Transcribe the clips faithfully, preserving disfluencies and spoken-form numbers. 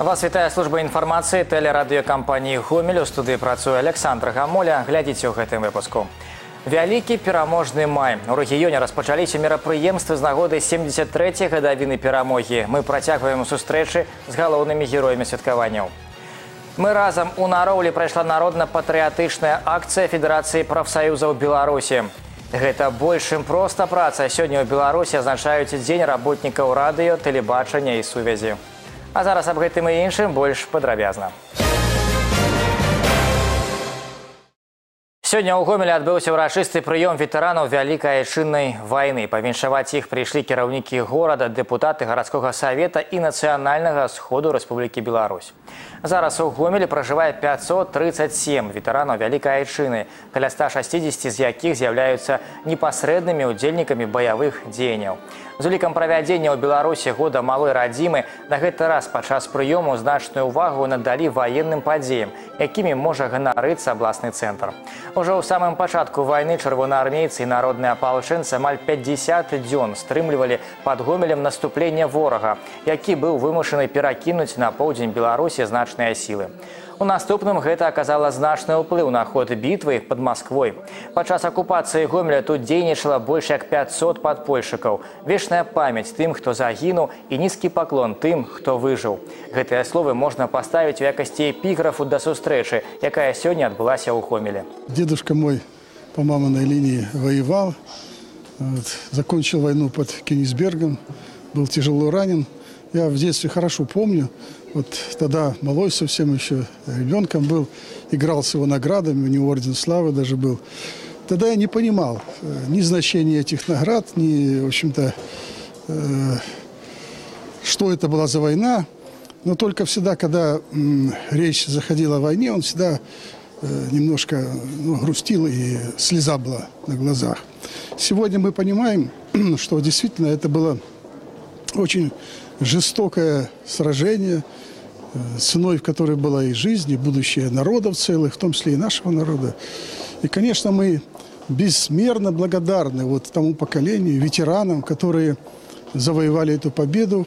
Вас вітае служба інфармацыі тэлерадыёкампаніі «Гомель». У студыі працуе Александр Гамоля. Глядзіце ў гэтым выпуску. Вялікі пераможны май. У рэгіёне распачаліся мерапрыемствы з нагоды семдзесят трэцяй гадавіны перамогі. Мы працягваем сустрэчы з галоўнымі героямі святкаванняў. Мы разам у Нароўлі прайшла народна-патрыятычная акцыя Федэрацыі прафсаюзаў Беларусі. Гэта больш чым проста праца. Сёння ў Беларусі азначаюць дзень работнікаў радыё, тэлебачання і сувязі. А зараз аб гэтым і іншым больш падрабязна. Сёння ў Гомелі адбыўся ўрачысты прыём ветэранаў Вялікай Айчыннай вайны. Павіншаваць іх прыйшлі кіраўнікі горада, дэпутаты гарадскога савета і нацыянальнага сходу Рэспублікі Беларусь. Зараз у Гомелі пражывае пятьсот тридцать семь ветэранаў Вялікай Айчыны, каля ста шестидесяти з якіх з'яўляюцца непасрэднымі ўдзельнікамі баявых дзеянняў. З улікам правядзення ў Беларусі года малой радзімы на гэты раз падчас прыёму значную ўвагу надалі ваенным падзеям, якімі можа ганарыцца абласны цэнтр. Ужо ў самым пачатку вайны чырвонаармейцы і народныя апалчэнцы амаль пятьдесят дзён стрымлівалі пад Гомелем наступленне ворага, які быў вымушаны перакінуць на поўдзень Беларусі значныя сілы. У наступным гэта аказала значны ўплыў на ход бітвы пад Масквой. Падчас акупацыі Гомеля тут дзейнічала больш як пятьсот падпольшчыкаў. Вечная памяць тым, хто загінуў, і нізкі паклон тым, хто выжыў. Гэтыя словы можна паставіць у якасці эпіграфу да сустрэчы, якая сёння адбылася ў Гомеле. Дедушка мой по маминой линии воевал, вот, закончил войну под Кенигсбергом, был тяжело ранен. Я в детстве хорошо помню, вот тогда малой совсем еще, ребенком был, играл с его наградами, у него орден славы даже был. Тогда я не понимал ни значения этих наград, ни, в общем-то, э, что это была за война. Но только всегда, когда м, речь заходила о войне, он всегда э, немножко ну, грустил, и слеза была на глазах. Сегодня мы понимаем, что действительно это было очень жестокое сражение, ценой в которой была и жизнь, и будущее народов целых, в том числе и нашего народа. И, конечно, мы безмерно благодарны вот тому поколению, ветеранам, которые завоевали эту победу,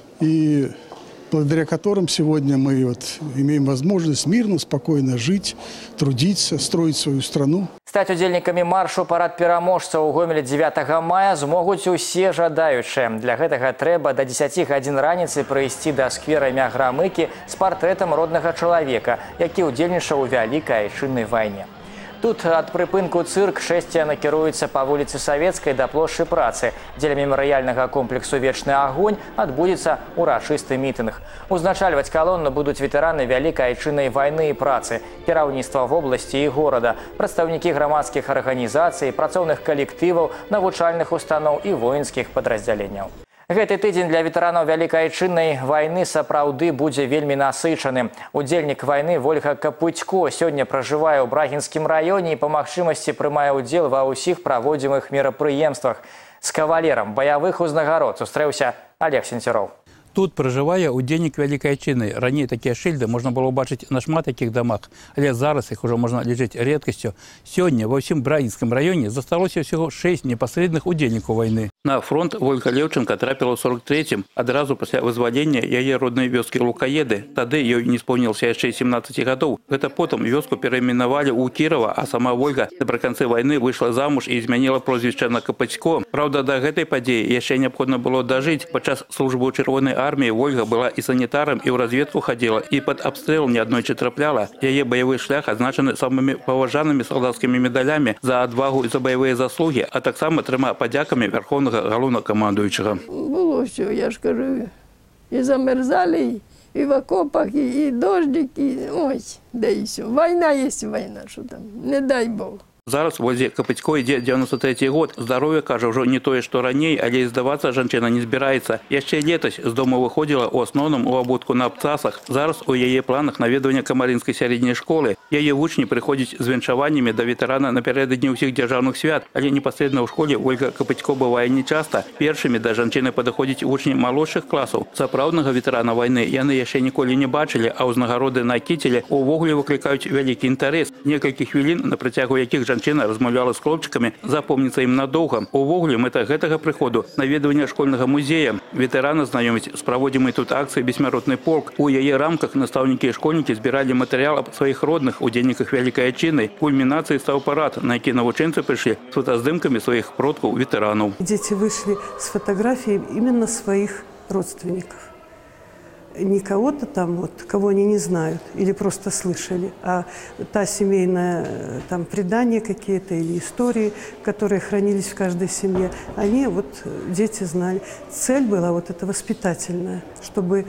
и благодаря которым сегодня мы вот имеем возможность мирно, спокойно жить, трудиться, строить свою страну. Стаць удзельнікамі маршу парад пераможцаў у Гомелі дзевятага мая змогуць усе жадаючыя. Для гэтага трэба да дзесяці гадзін раніцы прыйсці да сквера імя Грамыкі з партрэтам роднага чалавека, які ўдзельнічаў у Вялікай Айчыннай вайне. Тут ад прыпынку цырк шэсце накіруецца па вуліцы Савецкай да плошчы працы. Дзеля мемарыяльнага комплексу «Вечны агонь» адбудзецца урачысты мітынг. Узначальваць калону будуць ветэраны Вялікай Айчыннай вайны і працы, кіраўніцтва вобласці і горада, прадстаўнікі грамадскіх арганізацый, працоўных калектываў, навучальных устаноў і воінскіх падраздзяленняў. Гэты тыдзень для ветэранаў Вялікай Айчыннай вайны сапраўды будзе вельмі насычаны. Удзельнік вайны Вольга Капыцько сёння пражывае ў Брагінскім раёне і па магчымасці прымае ўдзел ва ўсіх праводзімых мерапрыемствах. З кавалерам баявых узнагарод сустрэўся Олег Сенцюроў. Тут проживае удзельнік Вялікай Айчыны. Раней такія шыльды можна было ўбачыць на шмат такіх дамах, але зараз іх ужо можна лічыць рэдкасцю. Сёння ва ўсім Брагінскім раёне засталося ўсяго шэсць непасрэдных удзельнікаў вайны. На фронт Вольга Леўченка трапіла ў сорок трэцім, адразу пасля вызвалення яе роднай вёскі Лукаеды. Тады ёй не споўнілася яшчэ семнаццаць гадоў. Гэта потым вёску перайменавалі ў Кірова, а сама Вольга напрыканцы вайны выйшла замуж і змяніла прозвішча на Капыцько. Праўда, да гэтай падзеі яшчэ неабходна было дажыць. Падчас службы ў Чырвонай арміі Вольга была і санітарам, і ў разведку хадзіла, і пад абстрэл неаднойчы трапляла. Яе баявы шлях адзначаны самымі паважанымі салдацкімі медалямі за адвагу і за баявыя заслугі, а таксама трыма падзякамі вярхоўнага галоўнакамандуючага. Было все, я ж кажу, і замерзали, і в окопах, і, і дождик, і ось, да і все. Війна є війна, що там, не дай Бог. Зараз Вользе Капыцько ідзе дзевяносто трэці год. Здароўе, кажа, ўжо не тое, што раней, але і здавацца жанчына не збіраецца. Яшчэ летась з дому выходзіла ў асноўным у абутку на абцасах. Зараз у яе планах наведванне камарынскай сярэдняй школы. Яе вучні прыходзяць з віншаваннямі да ветэрана напярэдадні ўсіх дзяржаўных свят, але непасрэдна ў школе Вольга Капыцько бывае нечаста. Першымі да жанчыны падыходзяць вучні малодшых класаў. Сапраўднага ветэрана вайны яны яшчэ ніколі не бачылі, а ўзнагароды на кітеле ўвогуле выклікаюць вялікі інтарэс. Некалькі хвілін, на працягу якіх жанчына жанчына размаўляла з хлопчыкамі, запомніцца ім надоўга. Увогуле мэта гэтага прыходу – наведванне школьнага музея. Ветэраны знаёміць з праводзімай тут акцыі «Бессмяротны полк». У яе рамках настаўнікі і школьнікі збіралі матэрыял аб сваіх родных удзельніках Вялікай Айчыннай. Кульмінацыяй стаў парад, на які навучэнцы прыйшлі з фотаздымкамі своих продкаў ветеранов. Дети вышли с фотографией именно своих родственников. Не кого-то там, вот, кого они не знают или просто слышали, а та семейная там предания какие-то или истории, которые хранились в каждой семье, они вот, дети знали. Цель была вот эта воспитательная, чтобы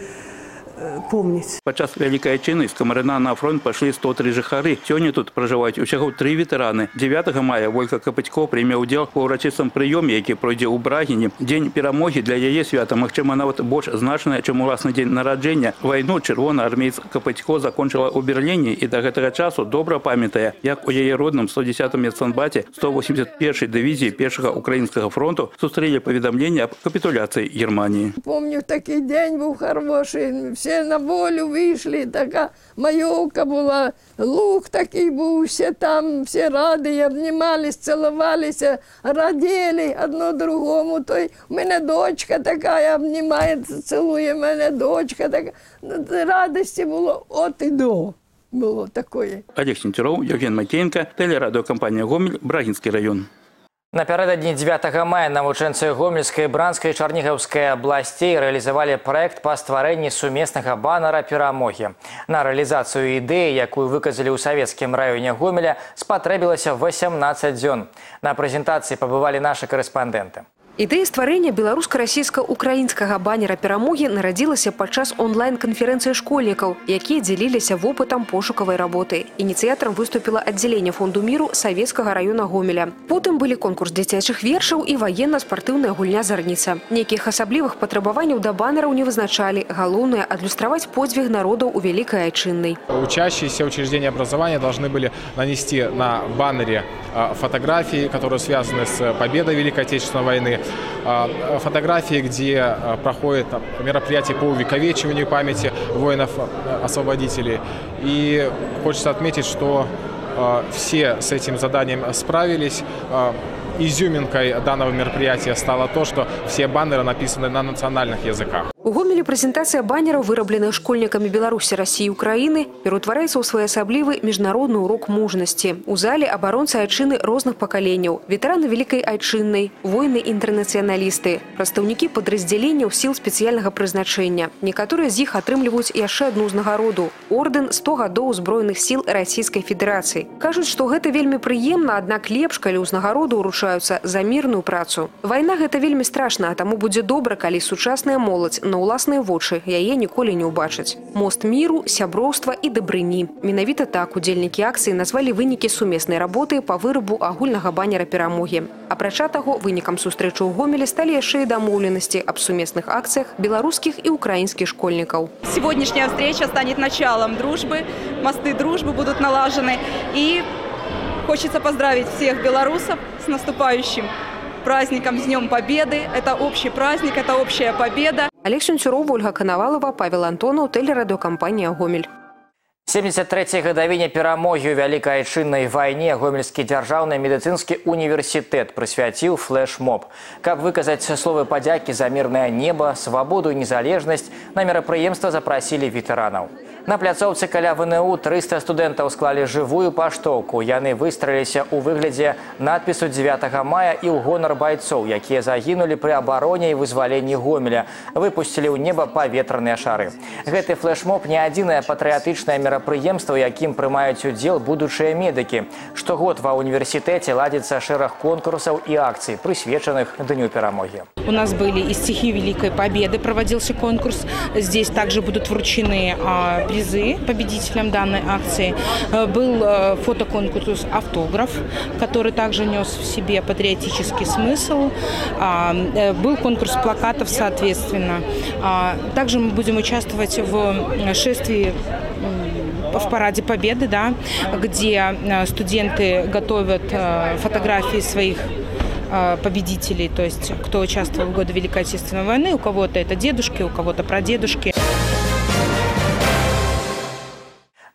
помнить. Падчас Вялікай Айчыны з Камарына на фронт пошли сто три жыхары. Сёння тут проживаюць усяго три ветэраны. дзевятага мая Волька Капытько прыме ўдзел у ўрачыстым прыёме, які пройдзе ў Брагіне. Дзень перамогі для яе свята, магчыма, нават больш значная, чым уласны дзень нараджэння. Вайну чырвонаармеец Капытько закончыла ў Берліне і да гэтага часу добра памятае, як у яе родным сто дзесятым медсанбаце сто восемьдесят первой дывізіі першага украінскага фронту сустрэлі паведамленне аб капітуляцыі Германії. Помню, такий день був хороший. Все на волю вийшли, така майовка була, луг такий був, всі там, всі раді, обнімались, цілувалися, раділи одно другому. Той, у мене дочка така, обнімає, цілує мене дочка така. Радості було от і до. Було такое. Олег Сентеров, Євген Макеенко, телерадіокомпанія «Гомель», Брагінський район. Напярэдадні дзевятага мая навучэнцы Гомельскай, Бранскай і Чарнігаўскай абласцей рэалізавалі праект па стварэнні сумеснага баннера перамогі. На рэалізацыю ідэі, якую выказалі ў савецкім раёне Гомеля, спатрэбілася восемнадцать дзён. На прэзентацыі пабывалі нашы карэспандэнты. Ідэя стварэння беларуска-расійска-украінскага баннера перамогі нарадзілася падчас онлайн-канферэнцыі школьнікаў, якія дзяліліся вопытам пошукавай работы. Ініцыятарам выступіла аддзяленне Фонду міру савецкага раёна Гомеля. Потым былі конкурс дзіцячых вершаў і ваенна-спартыўная гульня «Зарніца». Нейкіх асаблівых патрабаванняў да баннераў не вызначалі. Галоўнае – адлюстраваць подзвіг народаў у Великой Айчинной. Учащиеся учреждения образования должны были нанести на баннере фотографии, которые связаны с победой Великой Отечественной войны, фотографии, где проходит мероприятие по увековечиванию памяти воинов-освободителей. И хочется отметить, что все с этим заданием справились. Изюминкой данного мероприятия стало то, что все баннеры написаны на национальных языках. У Гомелі прэзентацыя баннераў, вырабленых школьнікамі Беларусі, Расіі і Украіны, пераўтвараецца ў своеасаблівы міжнародны урок мужнасці. У зале абаронцы айчыны розных пакаленняў, ветэраны Великай Айчыннай, воіны-інтэрнацыяналісты, прадстаўнікі падраздзяленняў сіл спецыяльнага прызначэння. Некаторыя з іх атрымліваюць яшчэ адну ўзнагароду – ордэн сто гадоў узброеных сіл Расійскай Федэрацыі. Кажуць, што гэта вельмі прыемна, аднак лепш, калі ўзнагароды ўручаюцца за мірную працу. Вайна – гэта вельмі страшна, а таму будзе добра, калі сучасная моладзь на ўласныя вочы яе ніколі не ўбачаць. Мост міру, сяброўства і дабрыні. Менавіта так удзельнікі акцыі назвалі вынікі сумеснай работы па вырабу агульнага баннера перамогі. Апрача таго, вынікам сустрэчы ў Гомелі сталі яшчэ і дамоўленасці аб сумесных акцыях беларускіх і украінскіх школьнікаў. Сегодняшняя встреча станет началом дружбы, мосты дружбы будут налажены. И хочется поздравить всех белорусов с наступающим праздником, с Днем Победы. Это общий праздник, это общая победа. Олег Сенцюров, Ольга Коновалова, Павел Антонов, телерадиокомпания «Гомель». семьдесят трэцяй гадавіне перамогі ў Вялікай Айчыннай вайне Гомельскі дзяржаўны медыцынскі універсітэт прысвяціў флэш-моб. Каб выказаць словы падзякі за мірнае неба, свабоду і незалежнасць, на мерапрыемства запрасілі ветэранаў. На пляцоўцы каля ВНУ трыста студэнтаў склалі жывую паштоўку. Яны выстраіліся ў выглядзе надпісу дзевятага мая і ў гонар байцоў, якія загінулі пры абароне і вызваленні Гомеля. Выпусцілі ў неба паветраныя шары. Гэты флэш-моб не адзінае патрыятычнае мерапрыемства, якім прымаюць удзел будучыя медыкі. Штогод ва універсітэце ладзіцца шэраг конкурсаў і акцый, прысвечаных Дню перамогі. У нас были и стихи Великой Победы, проводился конкурс. Здесь также будут вручены а, призы победителям данной акции. Был а, фотоконкурс «Автограф», который также нес в себе патриотический смысл. А, был конкурс плакатов, соответственно. А, также мы будем участвовать в шествии в параде Победы, да, где студенты готовят фотографии своих победителей, то есть кто участвовал в годы Великой Отечественной войны, у кого-то это дедушки, у кого-то прадедушки.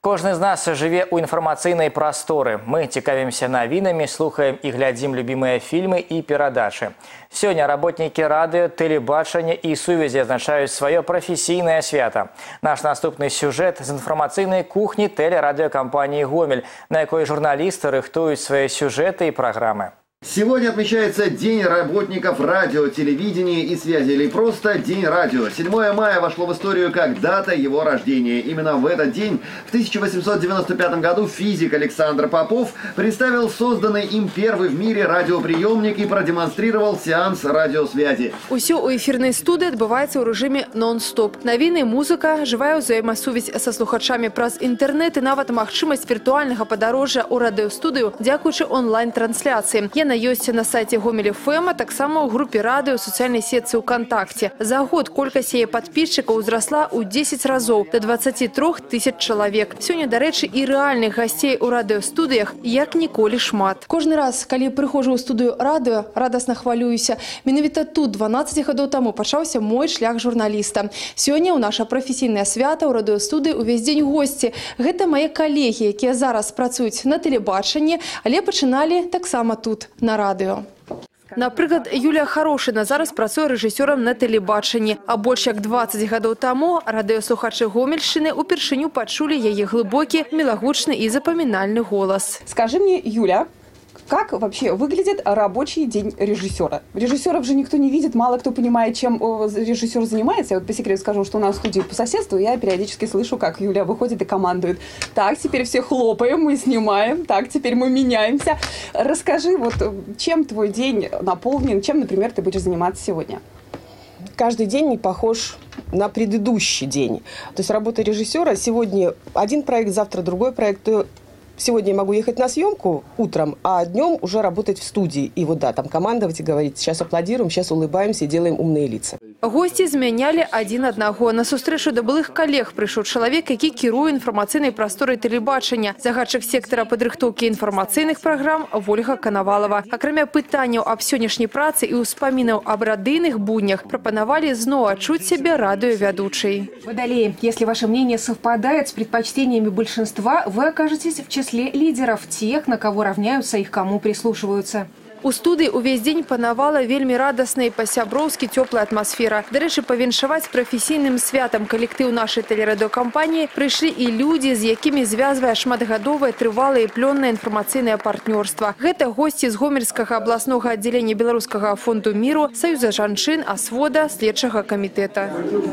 Кожны з нас жыве ў інфармацыйнай прасторы. Мы цікавімся навінамі, слухаем і глядзім любімыя фільмы і перадачы. Сёння работнікі радыё, тэлебачання і сувязі адзначаюць сваё прафесійнае свята. Наш наступны сюжэт з інфармацыйнай кухні тэлерадыёкампаніі «Гомель», на якой журналісты рыхтуюць свае сюжэты і праграмы. Сегодня отмечается День работников радио, телевидения и связи, или просто День радио. седьмое мая вошло в историю как дата его рождения. Именно в этот день, в тысяча восемьсот девяносто пятом году, физик Александр Попов представил созданный им первый в мире радиоприемник и продемонстрировал сеанс радиосвязи. Усё у эфирной студии отбывается в режиме нон-стоп. Новины, музыка, живая взаимосувязь со слухачами праз интернет и нават магчымасць виртуального подорожжя у радиостудию, дзякуючы онлайн-трансляции. Яна ёсць на сайте Гомель эф эм, а таксама ў групе радыё сацыяльнай сетцы ВКонтакте. За год колькасць яе падписчикаў узрасла ў дзесяць разоў да дваццаці трох тысяч чалавек. Сёння, дарэчы, і рэальных гасцей у радыёстудыях як ніколі шмат. Кожны раз, калі прыходжу ў студыю радыё, радасна хвалююся. Менавіта тут дванаццаць гадоў таму пачаўся мой шлях журналіста. Сёння ў наша прафесійнае свята ў радыёстудыі увесь дзень госці. Гэта мае калегі, якія зараз працуюць на тэлебачанні, але пачыналі таксама тут, на радыё. Напрыклад, Юлія Харошына зараз працуе рэжысёрам на тэлебачанні, а больш як дваццаць гадоў таму радыёслухачы Гомельшчыны упершыню пачулі яе глыбокі, мілагучны і запамінальны голас. Скажи мне, Юля, как вообще выглядит рабочий день режиссера? Режиссеров же никто не видит, мало кто понимает, чем режиссер занимается. Я вот по секрету скажу, что у нас в студии по соседству я периодически слышу, как Юля выходит и командует. Так, теперь все хлопаем, мы снимаем, так, теперь мы меняемся. Расскажи, вот чем твой день наполнен, чем, например, ты будешь заниматься сегодня? Каждый день не похож на предыдущий день. То есть работа режиссера, сегодня один проект, завтра другой проект. Сегодня я могу ехать на съемку утром, а днем уже работать в студии. И вот да, там командовать и говорить, сейчас аплодируем, сейчас улыбаемся и делаем умные лица. Гости змяняли один одного. На сустрэчу да былых коллег пришел человек, які кіруе информационной просторой телебачення. Загадчик сектора падрыхтоўкі информационных программ Ольга Коновалова. Акрамя пытанняў аб сённяшняй працы и успоминаў об радыйных буднях, пропоновали снова отчуть себя радиоведущей. Водолеи, если ваше мнение совпадает с предпочтениями большинства, вы окажетесь в числе лидеров, тех, на кого равняются и к кому прислушиваются. У студии увесь день панавала вельмі радасная и по-сяброўскі теплая атмосфера. Дарэчы, павіншаваць прафесійным святам калектыў нашай тэлерадыёкампаніі прыйшлі і людзі, з якімі звязвае шматгадовае трывалае і плённае інфармацыйнае партнёрства. Гэта госці з Гомельскага абласнога аддзялення Беларускага фонду міру, Саюза жанчын, Асвода, следчага камітэта.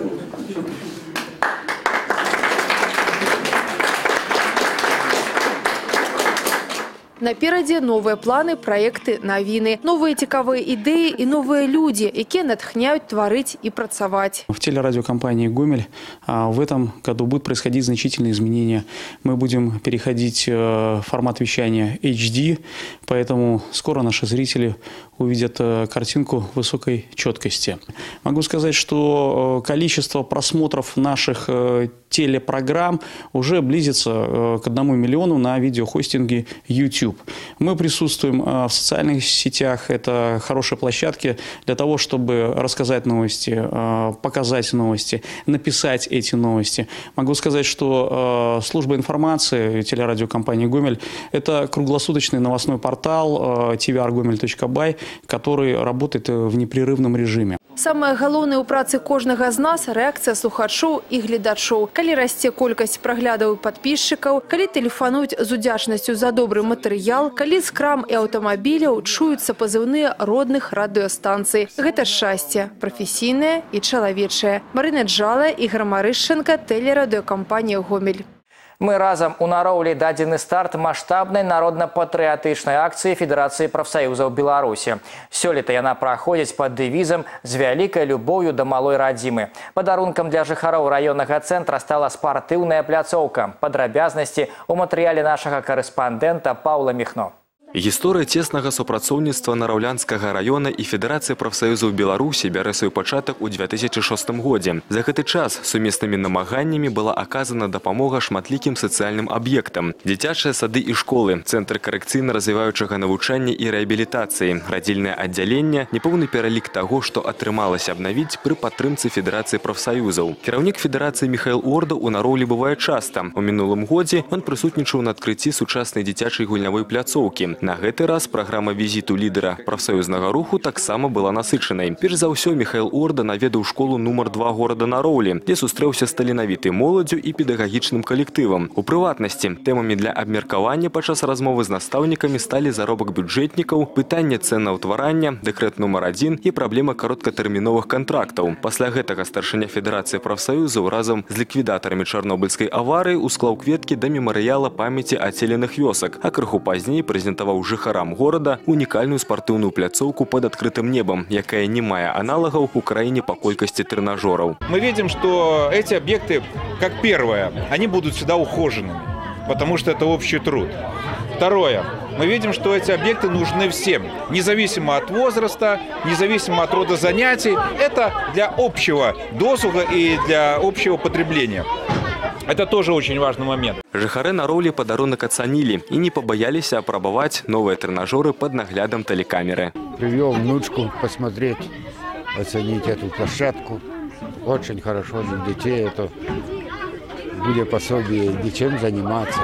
Наперадзе новые планы, проекты, новины, новые цікавыя идеи и новые люди, якія натхняют творить и працаваць. В телерадиокомпании «Гомель» в этом году будут происходить значительные изменения. Мы будем переходить в формат вещания эйч ди, поэтому скоро наши зрители увидят картинку высокой четкости. Могу сказать, что количество просмотров наших телепрограмм уже близится к одному миллиону на видеохостинге YouTube. Мы присутствуем в социальных сетях, это хорошие площадки для того, чтобы рассказать новости, показать новости, написать эти новости. Могу сказать, что служба информации телерадиокомпании «Гомель» – это круглосуточный новостной портал ти ви ар гомель точка бай, который работает в непрерывном режиме. Самое галоўнае ў працы кожнага з нас – рэакцыя слухачоў і гледачоў. Калі расце колькасць праглядаў і падпісчыкаў, калі тэлефануюць з удзячнасцю за добры матэрыял, калі з крам і аўтамабіляў чуюцца пазыўныя родных радыёстанцый. Гэта шчасце, прафесійнае і чалавечае. Марына Джала, Ігор Марышченко, тэлерадыёкампанія «Гомель». Мы разам унароўлі дадзены старт маштабнай народна-патрыятычнай акцыі Федэрацыі прафсаюзаў Беларусі. Сёлета яна праходзіць пад дэвізам «З вялікай любоўю да малой радзімы». Падарункам для жыхароў раённага цэнтра стала спартыўная пляцоўка. Падрабязнасці ў матэрыяле нашага карэспандэнта Паўла Міхно. Гісторыя цеснага супрацоўніцтва Нараўлянскага района і Федэрацыі прафсаюзаў Беларусі бярэ свой пачатак у две тысячи шостым годзе. За гэты час сумеснымі намаганнямі была аказана дапамога шматлікім сацыяльным аб'ектам. Дзіцячыя сады і школы, цэнтр карэкцыйна-развіваючага навучання і рэабілітацыі, радзільнае аддзяленне, непоўны пералік таго, што атрымалася абнавіць пры падтрымцы Федэрацыі прафсаюзаў. Кіраўнік Федэрацыі Михаил Орда ў Нароўлі бывае часта. У мінулым годзе ён прысутнічаў на адкрыцці сучаснай дзіцячай гульнявой пляцоўкі. На гэты раз праграма візіту лідера прафсаюзнага руху таксама была насычанай. Перш за ўсё Михаил Орда наведаў школу нумар два горада Нароўлі, дзе сустрэўся з таленавітай моладдзю і педагагічным калектывам. У прыватнасці тэмамі для абмеркавання падчас размовы з настаўнікамі сталі заробак бюджэтнікаў, пытанне цэнаўтварання, дэкрэт нумар адзін і праблема кароткатэрміновых кантрактаў. Пасля гэтага старшыня Федэрацыі прафсаюзаў разам з ліквідатарамі Чарнобыльскай аварыі усклаў кветкі да мемарыяла памяці ацеленых вёсак, а крыху пазней прэзентаваў жыхарам горада унікальную спартыўную пляцоўку под открытым небом, якая не мае аналагаў у краіне по колькости тренажеров. Мы видим, что эти объекты, как первое, они будут всегда ухоженными, потому что это общий труд. Второе. Мы видим, что эти объекты нужны всем, независимо от возраста, независимо от рода занятий. Это для общего досуга и для общего потребления. Это тоже очень важный момент. Жыхары Нароўлі падарунак ацанілі і не побоялись апрабаваць новые тренажеры под наглядом телекамеры. Привел внучку посмотреть, оценить эту площадку. Очень хорошо для детей. Это будет пособие, чем заниматься,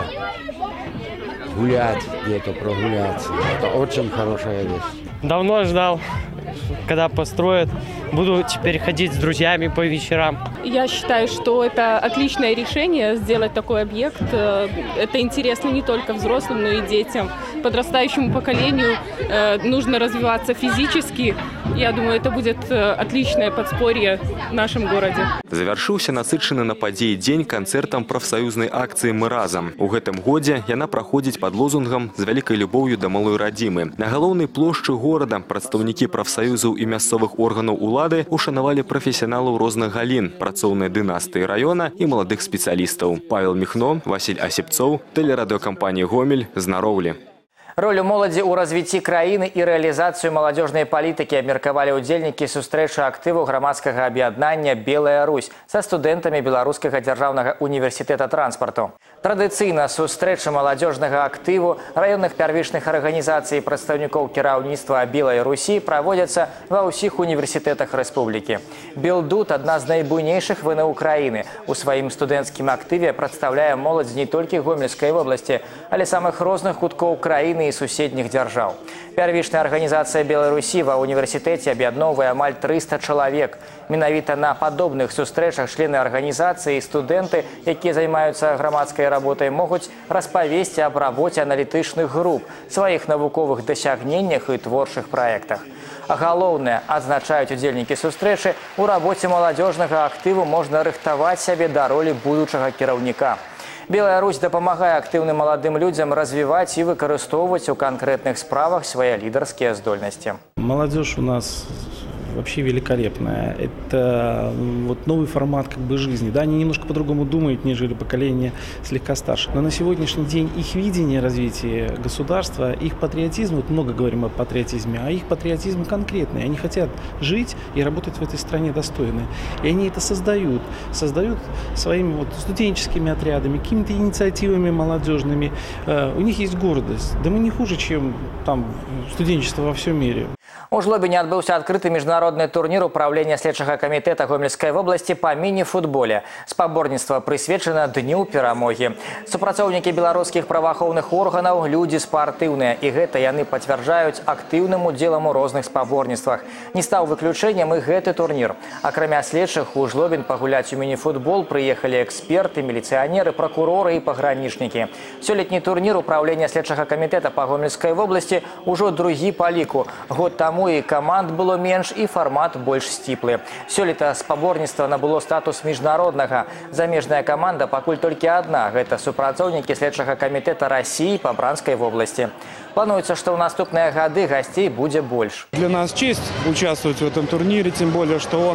гулять где-то, прогуляться. Это очень хорошая вещь. Давно ждал, когда построят. Буду теперь ходить с друзьями по вечерам. Я считаю, что это отличное решение сделать такой объект. Это интересно не только взрослым, но и детям. Подрастающему поколению нужно развиваться физически. Я думаю, это будет отличное подспорье в нашем городе. Завяршыўся насычаны на падзеі дзень канцэртам прафсаюзнай акцыі «Мы разам». У гэтым годзе яна праходзіць пад лозунгам «З вялікай любоўю да малой радзімы». На галоўнай плошчы горада прадстаўнікі прафсаюзаў і мясцовых органаў улады ушанавалі прафесіяналаў розных галін, працоўнай дынастыі района і маладых спецыялістаў. Павел Міхно, Васіль Асіпцоў, тэлерадыёкампанія «Гомель» з Нароўлі. Роль моладзі ў развіцці краіны і рэалізацыю маладзёжнай палітыкі абмеркавалі ўдзельнікі сустрэчы актыву грамадскага аб'яднання «Белая Русь» са студэнтамі Беларускага дзяржаўнага універсітэта транспарту. Традыцыйна сустрэчы маладзёжнага актыву раённых первічных арганізацый і прадстаўнікоў кіраўніцтва «Белай Русі» праводзяцца ва ўсіх універсітэтах рэспублікі. «Белдут» – адна з найбуйнейшых ВНУ краіны. У сваім студэнцкім актыве прадстаўляе моладзь не толькі Гомельскай вобласці, але самых розных куткоў краіны і суседніх дзяржаў. Первічная арганізацыя «Белай Русі» ва універсітэце аб'ядноўвае амаль трыста чалавек. Менавіта на падобных сустрэчах члены арганізацыі і студэнты, якія займаюцца грамадскай работай, могуць распавесці аб рабоце аналітычных груп, сваіх навуковых дасягненнях і творчых праектах. А галоўнае, адзначаюць удзельнікі сустрэчы, у рабоце маладзёжнага актыву можна рыхтаваць сябе да ролі будучага кіраўніка. «Белая Русь» дапамагае актыўным маладым людзям развіваць і выкарыстоўваць у канкрэтных справах свае лідарскія здольнасці. Молодежь у нас вообще великолепная. Это вот новый формат как бы жизни. Да, они немножко по-другому думают, нежели поколение слегка старше. Но на сегодняшний день их видение развития государства, их патриотизм, вот много говорим о патриотизме, а их патриотизм конкретный. Они хотят жить и работать в этой стране достойно. И они это создают. Создают своими вот студенческими отрядами, какими-то инициативами молодежными. У них есть гордость. Да мы не хуже, чем там студенчество во всем мире. У Жлобіне адбыўся адкрыты міжнародны турнір управлення следчага камітэта Гомельскай вобласці па міні-футболе. Спаборніцтва прысвечана Дню перамогі. Супрацоўнікі беларускіх праваахоўных органаў людзі спартыўныя, і гэта яны пацвярджаюць актыўным удзелам у розных спаборніцтвах. Не стаў выключэннем і гэты турнір. Акрамя следчых у Жлобін пагуляць у міні-футбол прыехалі эксперты, міліцыянеры, пракуроры і пагранічнікі. Сёлетні турнір управлення следчага камітэта па Гомельскай вобласці ўжо другі па ліку. Год таму і каманд было менш, і фармат больш сціплы. Сёлета спаборніцтва набыло статус міжнароднага. Замежная каманда пакуль толькі адна. Гэта супрацоўнікі следчага камітэта Расіі па Бранскай вобласці. Плануецца, што ў наступныя гады гасцей будзе больш. Для нас честь участвовать в этом турнире, тем более, что он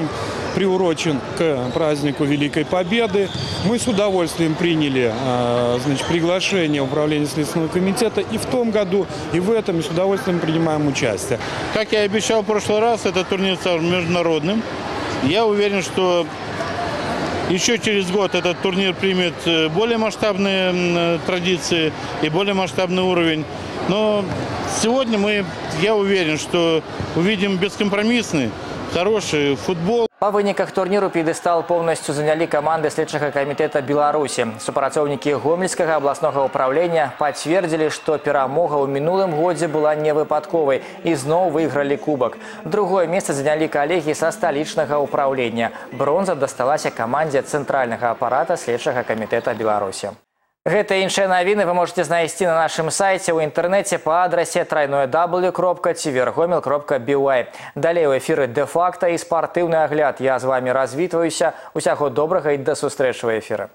приурочен к празднику Великой Победы. Мы с удовольствием приняли значит, приглашение Управления Следственного комитета и в том году, и в этом, и с удовольствием принимаем участие. Как я и обещал в прошлый раз, этот турнир стал международным. Я уверен, что еще через год этот турнир примет более масштабные традиции и более масштабный уровень. Но сегодня мы, я уверен, что увидим бескомпромиссный, хороший футбол. Па выніках турніру п'едэстал полностью занялі команды Следчага камітэта Беларусі. Супрацоўнікі Гомельскага областного управления подтвердили, что перамога ў мінулым годзе была невыпадковой и зноў выиграли кубок. Другое место заняли коллеги со столичного управления. Бронза досталася команде центрального аппарата Следчага камітэта Беларусі. Гэта і іншыя навіны вы можете знайсці на нашым сайце ў інтэрнэце па адрасе трайное дабл ю кропка цівергомел кропка би уай. Далей у эфіры «Де-факта» і спартыўны агляд. Я з вами развітваюся. Усяго добрага і да сустрэчы ў эфіры.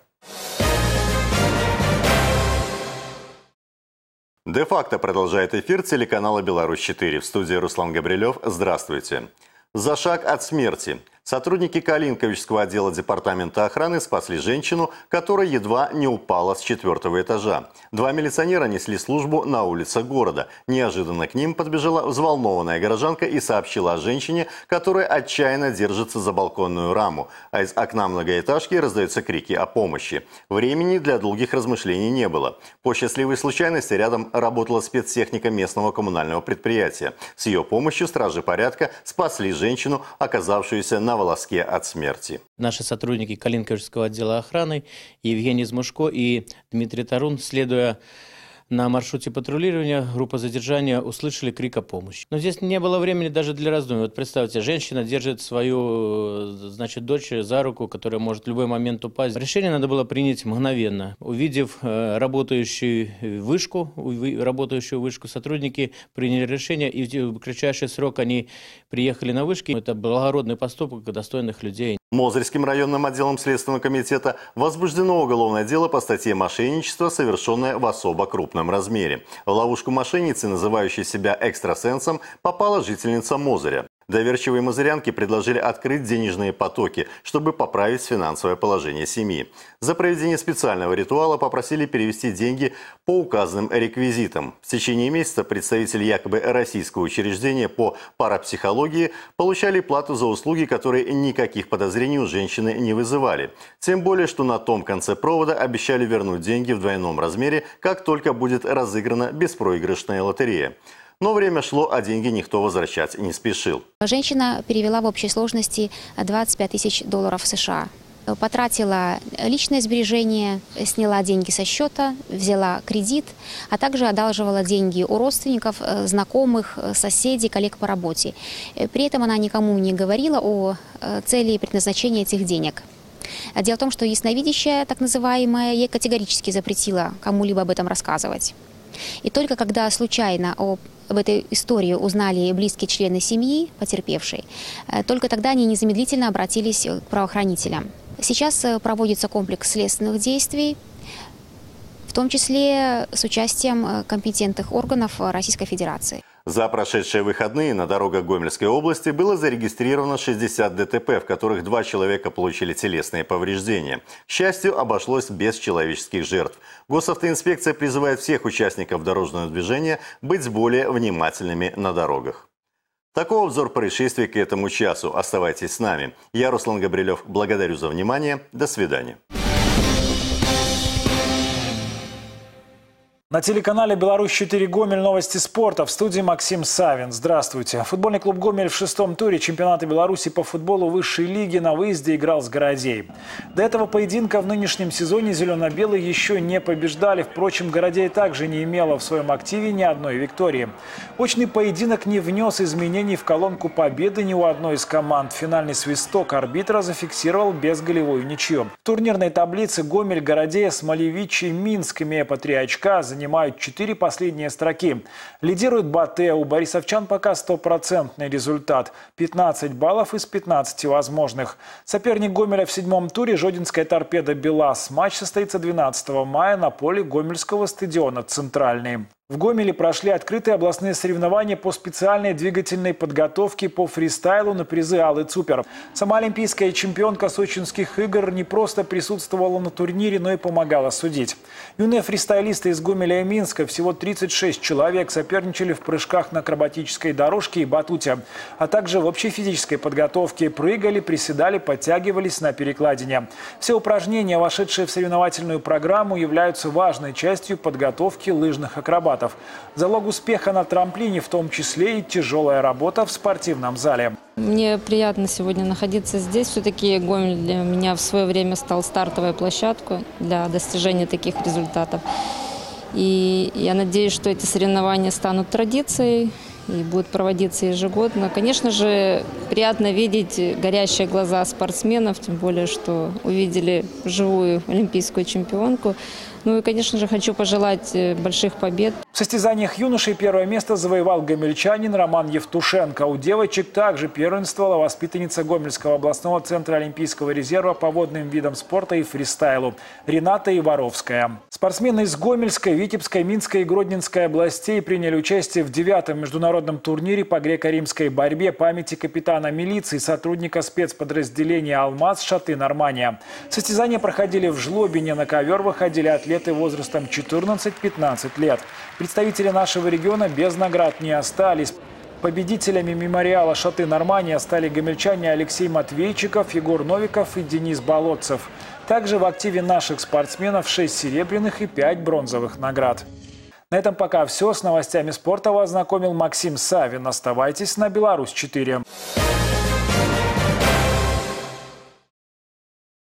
«Де-факто» продолжает эфир телеканала «Беларусь четыре». В студии Руслан Габрилев. Здравствуйте. За шаг от смерти. Сотрудники Калинковичского отдела департамента охраны спасли женщину, которая едва не упала с четвертого этажа. Два милиционера несли службу на улицах города. Неожиданно к ним подбежала взволнованная горожанка и сообщила о женщине, которая отчаянно держится за балконную раму. А из окна многоэтажки раздаются крики о помощи. Времени для долгих размышлений не было. По счастливой случайности рядом работала спецтехника местного коммунального предприятия. С ее помощью стражи порядка спасли женщину, оказавшуюся на волоске от смерти. Наши сотрудники Калинковичского отдела охраны Евгений Змушко и Дмитрий Тарун, следуя на маршруте патрулирования, группа задержания, услышали крик о помощи. Но здесь не было времени даже для раздумий. Вот представьте, женщина держит свою, значит, дочь за руку, которая может в любой момент упасть. Решение надо было принять мгновенно. Увидев э, работающую вышку, работающую вышку, сотрудники приняли решение, и в кратчайший срок они приехали на вышки. Это благородный поступок достойных людей. Мозырским районным отделом Следственного комитета возбуждено уголовное дело по статье «Мошенничество, совершенное в особо крупном размере». В ловушку мошенницы, называющей себя экстрасенсом, попала жительница Мозыря. Доверчивые мозырянки предложили открыть денежные потоки, чтобы поправить финансовое положение семьи. За проведение специального ритуала попросили перевести деньги по указанным реквизитам. В течение месяца представители якобы российского учреждения по парапсихологии получали плату за услуги, которые никаких подозрений у женщины не вызывали. Тем более, что на том конце провода обещали вернуть деньги в двойном размере, как только будет разыграна беспроигрышная лотерея. Но время шло, а деньги никто возвращать не спешил. Женщина перевела в общей сложности двадцать пять тысяч долларов США. Потратила личное сбережение, сняла деньги со счета, взяла кредит, а также одалживала деньги у родственников, знакомых, соседей, коллег по работе. При этом она никому не говорила о цели и предназначении этих денег. Дело в том, что ясновидящая, так называемая, ей категорически запретила кому-либо об этом рассказывать. И только когда случайно об этой истории узнали близкие члены семьи потерпевшей, только тогда они незамедлительно обратились к правоохранителям. Сейчас проводится комплекс следственных действий, в том числе с участием компетентных органов Российской Федерации. За прошедшие выходные на дорогах Гомельской области было зарегистрировано шестьдесят ДТП, в которых два человека получили телесные повреждения. К счастью, обошлось без человеческих жертв. Госавтоинспекция призывает всех участников дорожного движения быть более внимательными на дорогах. Такой обзор происшествий к этому часу. Оставайтесь с нами. Я, Руслан Габрилев, благодарю за внимание. До свидания. На телеканале «Беларусь четыре Гомель» новости спорта. В студии Максим Савин. Здравствуйте. Футбольный клуб «Гомель» в шестом туре чемпионата Беларуси по футболу высшей лиги на выезде играл с «Городей». До этого поединка в нынешнем сезоне зелено-белые еще не побеждали. Впрочем, «Городей» также не имела в своем активе ни одной виктории. Очный поединок не внес изменений в колонку победы ни у одной из команд. Финальный свисток арбитра зафиксировал безголевую ничью. В турнирной таблице «Гомель», «Городей», «Смолевич» и «Минск», имея по три очка, занимают четыре последние строки. Лидирует «Батэ». У борисовчан пока стопроцентный результат. пятнадцать баллов из пятнадцати возможных. Соперник Гомеля в седьмом туре – жодинская «Торпеда» «БелАЗ». Матч состоится двенадцатого мая на поле Гомельского стадиона «Центральный». В Гомеле прошли открытые областные соревнования по специальной двигательной подготовке по фристайлу на призы Аллы Цупер. Сама олимпийская чемпионка сочинских игр не просто присутствовала на турнире, но и помогала судить. Юные фристайлисты из Гомеля и Минска, всего тридцать шесть человек, соперничали в прыжках на акробатической дорожке и батуте, а также в общей физической подготовке. Прыгали, приседали, подтягивались на перекладине. Все упражнения, вошедшие в соревновательную программу, являются важной частью подготовки лыжных акробатов. Залог успеха на трамплине, в том числе и тяжелая работа в спортивном зале. Мне приятно сегодня находиться здесь. Все-таки Гомель для меня в свое время стал стартовой площадкой для достижения таких результатов. И я надеюсь, что эти соревнования станут традицией и будут проводиться ежегодно. Конечно же, приятно видеть горящие глаза спортсменов, тем более, что увидели живую олимпийскую чемпионку. Ну и, конечно же, хочу пожелать больших побед. В состязаниях юношей первое место завоевал гомельчанин Роман Евтушенко. У девочек также первенствовала воспитанница Гомельского областного центра Олимпийского резерва по водным видам спорта и фристайлу Рената Иваровская. Спортсмены из Гомельской, Витебской, Минской и Гродненской областей приняли участие в девятом международном турнире по греко-римской борьбе памяти капитана милиции, сотрудника спецподразделения «Алмаз» Шатын Армания. Состязания проходили в Жлобине. На ковер выходили атлеты возрастом четырнадцать-пятнадцать лет. Представители нашего региона без наград не остались. Победителями мемориала «Шатын Армания» стали гомельчане Алексей Матвейчиков, Егор Новиков и Денис Болотцев. Также в активе наших спортсменов шесть серебряных и пять бронзовых наград. На этом пока все. С новостями спорта вас знакомил Максим Савин. Оставайтесь на Беларусь четыре.